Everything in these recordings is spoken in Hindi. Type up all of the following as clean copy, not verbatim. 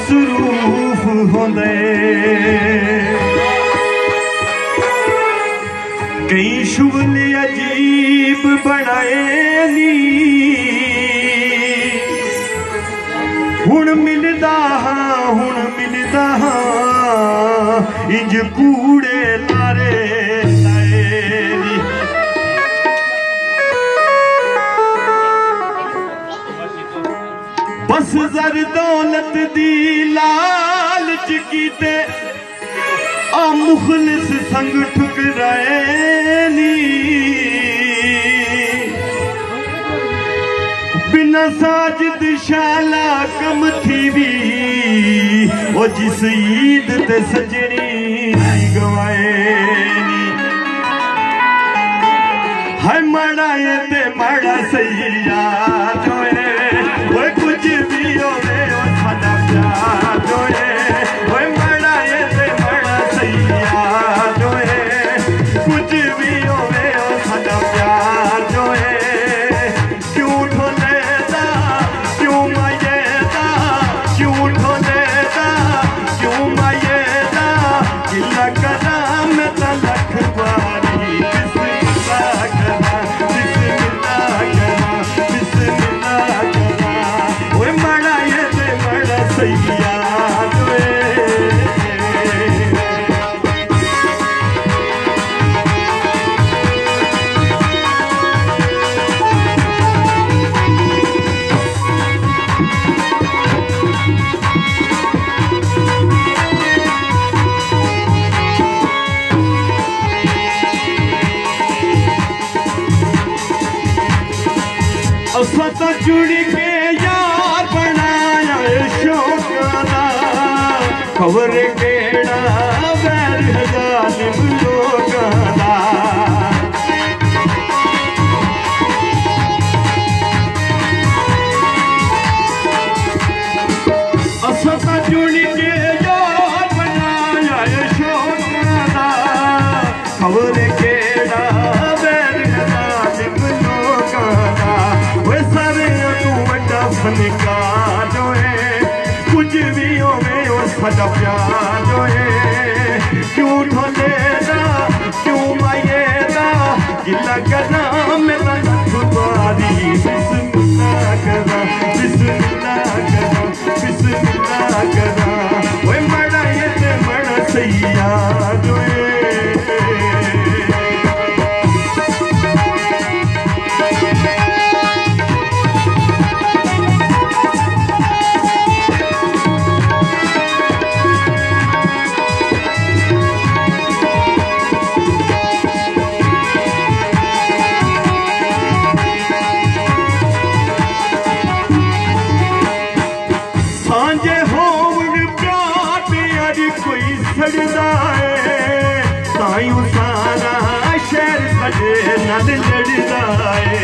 मसरूफ होंदे कई शुगल अजीब बनाए नी हुण मिलदा हाँ इंज कूड़े लारे बस जर दौलत दी लालच कीते आ मुखलिस संग ठुकराए नी बिना साजिद शाला कम थी भी वो जिस ईद ते सजनी गवाए नी है मड़ाए ते मड़ा सही याद होए वो कुछ भी होवे वो सादा प्यार होए वो मड़ाए ते मड़ा सही याद होए कुछ भी होवे वो सादा प्यार होए क्यों ढोलेदा क्यों मायेदा क्यों ढोलेदा क्यों मायेदा गिला करा मैं ता लख बारी बिस्मिल्लाह करा बिस्मिल्लाह करा बिस्मिल्लाह करा ओए मड़ा ये ते मड़ा सैया सत जुड़ के यार बनाया शौकाना खबर केड़ा वैर जालिम लोकाना सत जुड़ के यार बनाया शौकाना खबर केड़ा वैर जालिम लोकाना फनकार जो है कुछ भी होवे वो सादा प्यार जो है क्यों ढोलेदा क्यों मायेदा गिला करा मैं ता तुम्हारी बिस्मिल्लाह करा बिस्मिल्लाह करा बिस्मिल्लाह करा वो मड़ा ये ते मड़ा सैया जो है तायूं सारा शहर सजे नल लड़दा है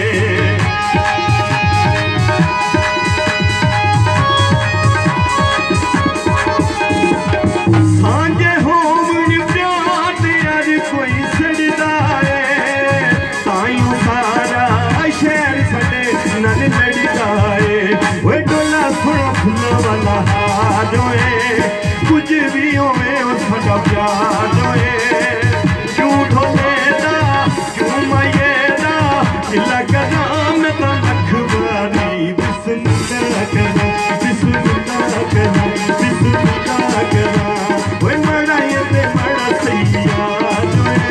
सांझे होवन प्यार अज कोई सड़दा है तायूं सारा शहर सजे नल लड़दा है वो डोला थोड़ा फुल्ला वाला हाथ है कुछ भी होवे उस सादा प्यार होए क्यों ढोलेदा क्यों मायेदा गिला करा मैं ता लख बारी बिस्मिल्लाह करा बिस्मिल्लाह करा बिस्मिल्लाह करा वो मड़ा ये ते मड़ा सैया होए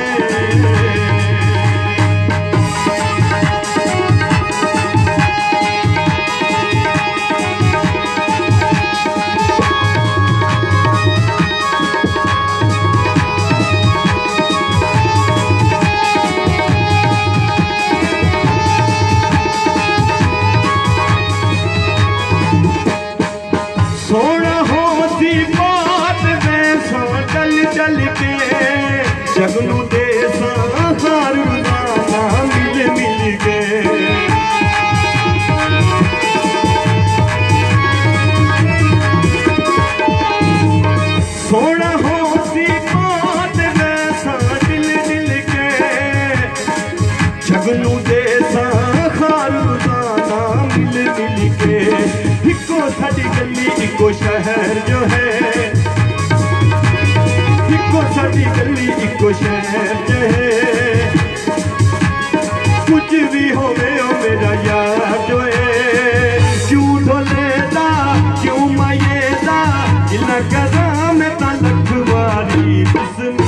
जगनू दे सारू नाना मिल मिल के सोना हो सी बात वैसा दिल दिल के जगनू दे सारू नाना मिल मिल के इको साडी गली इको शहर जो है माये दा इना कदा मैं ता लख वारी बिस्मिल्लाह